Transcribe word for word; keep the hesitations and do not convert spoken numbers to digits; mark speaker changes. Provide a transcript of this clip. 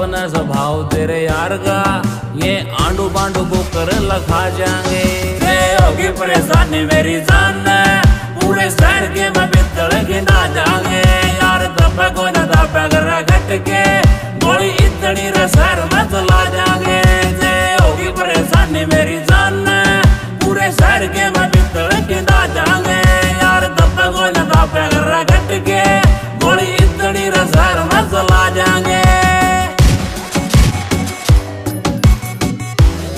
Speaker 1: अपना स्वभाव तेरे यार का, ये आंडू बांडू को कर लखा जाएंगे। होगी परेशानी मेरी जान पूरे शहर के मैं बितड़ के ना जाएंगे यार, तब को न तब कर घट के गोली इतनी शहर में चला जाएंगे। होगी परेशानी मेरी जान पूरे शहर के मैं बितड़ के ना जाएंगे यार, तब को न तब कर घट के